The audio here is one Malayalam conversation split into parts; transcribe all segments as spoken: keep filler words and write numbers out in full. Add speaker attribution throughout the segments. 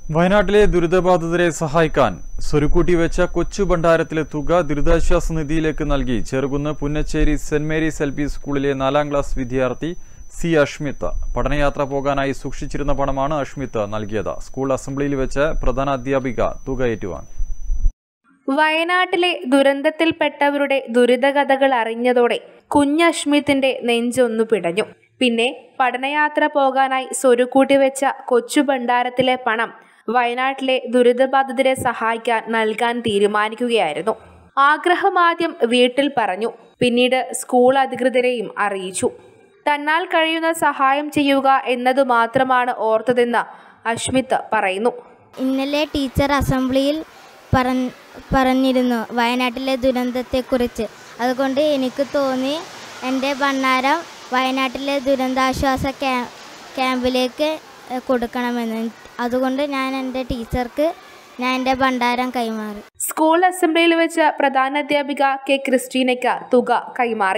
Speaker 1: വയനാട്ടിലെ ദുരിതബാധിതരെ സഹായിക്കാൻ സ്വരുക്കൂട്ടി വെച്ച കൊച്ചു ഭണ്ഡാരത്തിലെ തുക ദുരിതാശ്വാസ നിധിയിലേക്ക് നൽകി Cherukunnu Punnacheri saint Mary's L P സ്കൂളിലെ നാലാം ക്ലാസ് വിദ്യാർത്ഥി സി അഷ്മിത്ത്. പഠനയാത്ര പോകാനായി സൂക്ഷിച്ചിരുന്ന പണമാണ് അഷ്മിത്ത് നൽകിയത്. സ്കൂൾ അസംബ്ലിയിൽ വെച്ച് പ്രധാന അധ്യാപിക തുക ഏറ്റുവാങ്ങി.
Speaker 2: വയനാട്ടിലെ ദുരന്തത്തിൽപ്പെട്ടവരുടെ ദുരിതകഥകൾ അറിഞ്ഞതോടെ കുഞ്ഞഷ്മിത്തിന്റെ നെഞ്ചൊന്നു പിടഞ്ഞു. പിന്നെ പഠനയാത്ര പോകാനായി സ്വരുക്കൂട്ടി വെച്ച കൊച്ചു ഭണ്ഡാരത്തിലെ പണം വയനാട്ടിലെ ദുരിതബാധിതരെ സഹായിക്കാൻ നൽകാൻ തീരുമാനിക്കുകയായിരുന്നു. ആഗ്രഹം ആദ്യം വീട്ടിൽ പറഞ്ഞു, പിന്നീട് സ്കൂൾ അധികൃതരെയും അറിയിച്ചു. തന്നാൽ കഴിയുന്ന സഹായം ചെയ്യുക എന്നതു മാത്രമാണ് ഓർത്തതെന്ന് അഷ്മിത്ത് പറയുന്നു.
Speaker 3: ഇന്നലെ ടീച്ചർ അസംബ്ലിയിൽ പറഞ്ഞിരുന്നു വയനാട്ടിലെ ദുരന്തത്തെക്കുറിച്ച്. അതുകൊണ്ട് എനിക്ക് തോന്നി എൻ്റെ ഭണ്ഡാരം വയനാട്ടിലെ ദുരന്താശ്വാസ ക്യാമ്പിലേക്ക് കൊടുക്കണമെന്ന്. അതുകൊണ്ട് ഞാൻ എൻ്റെ ടീച്ചർക്ക് ഞാൻ എൻ്റെ ഭണ്ഡാരം കൈമാറി.
Speaker 2: സ്കൂൾ അസംബ്ലിയിൽ വെച്ച് പ്രധാനാധ്യാപിക കെ ക്രിസ്റ്റീനയ്ക്ക് തുക കൈമാറി.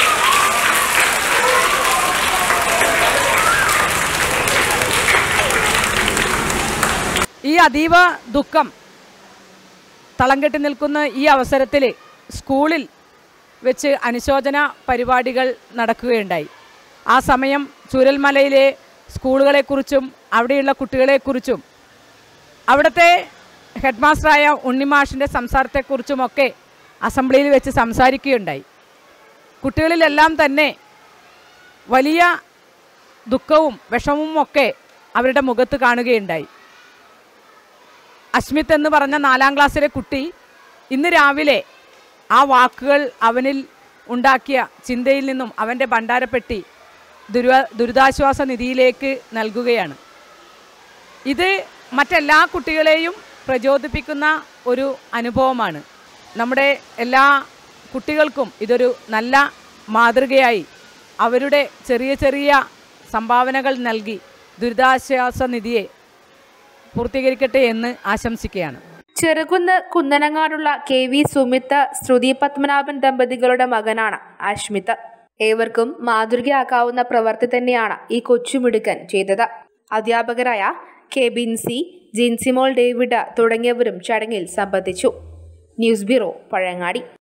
Speaker 4: ഈ അതീവ ദുഃഖം തളം കെട്ടി നിൽക്കുന്ന ഈ അവസരത്തിൽ സ്കൂളിൽ വെച്ച് അനുശോചന പരിപാടികൾ നടക്കുകയുണ്ടായി. ആ സമയം ചൂരൽമലയിലെ സ്കൂളുകളെക്കുറിച്ചും അവിടെയുള്ള കുട്ടികളെക്കുറിച്ചും അവിടുത്തെ ഹെഡ് മാസ്റ്ററായ ഉണ്ണിമാഷിൻ്റെ സംസാരത്തെക്കുറിച്ചുമൊക്കെ അസംബ്ലിയിൽ വെച്ച് സംസാരിക്കുകയുണ്ടായി. കുട്ടികളിലെല്ലാം തന്നെ വലിയ ദുഃഖവും വിഷമവും ഒക്കെ അവരുടെ മുഖത്ത് കാണുകയുണ്ടായി. അഷ്മിത്ത് എന്ന് പറഞ്ഞ നാലാം ക്ലാസ്സിലെ കുട്ടി ഇന്ന് രാവിലെ ആ വാക്കുകൾ അവനിൽ ഉണ്ടാക്കിയ ചിന്തയിൽ നിന്നും അവൻ്റെ ഭണ്ഡാരപ്പെട്ടി ദുരിത ദുരിതാശ്വാസ നിധിയിലേക്ക് നൽകുകയാണ്. ഇത് മറ്റെല്ലാ കുട്ടികളെയും പ്രചോദിപ്പിക്കുന്ന ഒരു അനുഭവമാണ്. നമ്മുടെ എല്ലാ കുട്ടികൾക്കും ഇതൊരു നല്ല മാതൃകയായി അവരുടെ ചെറിയ ചെറിയ സംഭാവനകൾ നൽകി ദുരിതാശ്വാസ നിധിയെ പൂർത്തീകരിക്കട്ടെ എന്ന് ആശംസിക്കുകയാണ്.
Speaker 2: ചെറുകുന്ന് കുന്നനങ്ങാടുള്ള കെ വി സുമിത്ത് ശ്രുതി പത്മനാഭൻ ദമ്പതികളുടെ മകനാണ് അഷ്മിത്ത്. ഏവർക്കും മാതൃകയാക്കാവുന്ന പ്രവൃത്തി തന്നെയാണ് ഈ കൊച്ചുമിടുക്കൻ ചെയ്തത്. അധ്യാപകരായ കെ ബിൻസി, ജിൻസിമോൾ ഡേവിഡ് തുടങ്ങിയവരും ചടങ്ങിൽ സംബന്ധിച്ചു. News bureau, Pazhayangadi.